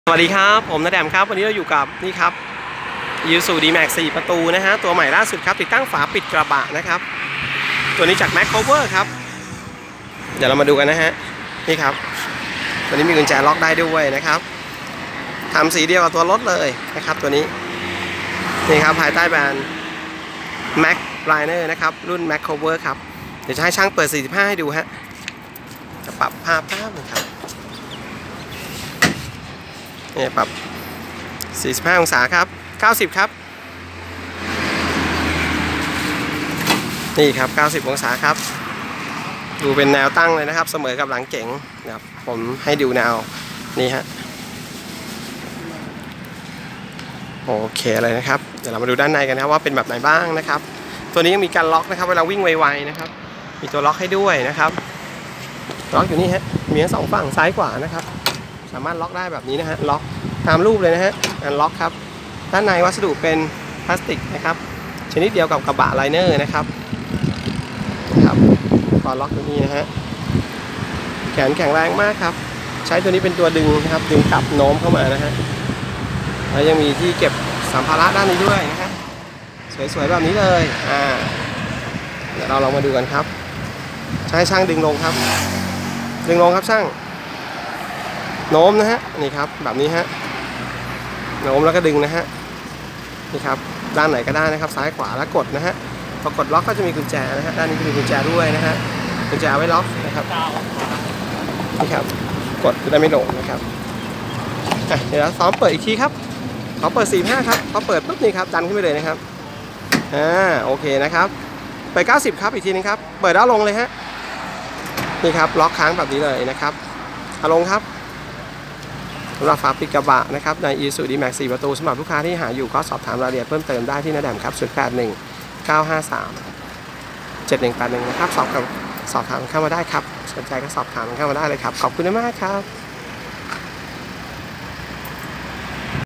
สวัสดีครับผมณแดมครับวันนี้เราอยู่กับนี่ครับ Isuzu D-Max 4 ประตูนะฮะตัวใหม่ล่าสุดครับติดตั้งฝาปิดกระบะนะครับตัวนี้จาก Makeover ครับเดี๋ยวเรามาดูกันนะฮะนี่ครับตัวนี้มีกุญแจล็อกได้ด้วยนะครับทำสีเดียวกับตัวรถเลยนะครับตัวนี้นี่ครับภายใต้แบรนด์ Max Liner นะครับรุ่น Makeover ครับเดี๋ยวจะให้ช่างเปิด45ให้ดูฮะจะปรับภาพครับนี่ปรับ45 องศาครับ90ครับนี่ครับ90 องศาครับดูเป็นแนวตั้งเลยนะครับเสมอกับหลังเก๋งนะครับผมให้ดูแนวนี่ฮะโอเคเลยนะครับเดี๋ยวเรามาดูด้านในกันนะครับว่าเป็นแบบไหนบ้างนะครับตัวนี้ยังมีการล็อกนะครับเวลาวิ่งไวๆนะครับมีตัวล็อกให้ด้วยนะครับล็อกอยู่นี่ฮะมีทั้งสองฝั่งซ้ายขวานะครับสามารถล็อกได้แบบนี้นะฮะล็อกตามรูปเลยนะฮะอันล็อกครับด้านในวัสดุเป็นพลาสติกนะครับชนิดเดียวกับกระบะไลเนอร์นะครับพอล็อกตัวนี้นะฮะแขนแข็งแรงมากครับใช้ตัวนี้เป็นตัวดึงนะครับดึงกลับโน้มเข้ามานะฮะแล้วยังมีที่เก็บสัมภาระด้านนี้ด้วยนะฮะสวยๆแบบนี้เลยเดี๋ยวเราลองมาดูกันครับใช้ช่างดึงลงครับดึงลงครับช่างโน้มนะฮะนี่ครับแบบนี้ฮะโน้มแล้วก็ดึงนะฮะนี่ครับด้านไหนก็ได้นะครับซ้ายขวาแล้วกดนะฮะพอกดล็อกก็จะมีกุญแจนะฮะด้านนี้ก็มีกุญแจด้วยนะฮะกุญแจไว้ล็อกนะครับนี่ครับกดจะได้ไม่หลงนะครับเดี๋ยวซ้อมเปิดอีกทีครับเขาเปิด45ครับเขาเปิดปุ๊บนี่ครับดันขึ้นไปเลยนะครับโอเคนะครับเปิด90ครับอีกทีนึงครับเปิดแล้วลงเลยฮะนี่ครับล็อกค้างแบบนี้เลยนะครับเอาลงครับสำหรับฝาปิดกระบะนะครับใน Isuzu D-Max 4 ประตูสำหรับลูกค้าที่หาอยู่ก็สอบถามรายละเอียดเพิ่มเติมได้ที่ณแดมครับ081 953 7181นะครับสอบถามเข้ามาได้ครับสนใจก็สอบถามเข้ามาได้เลยครับขอบคุณมากครับ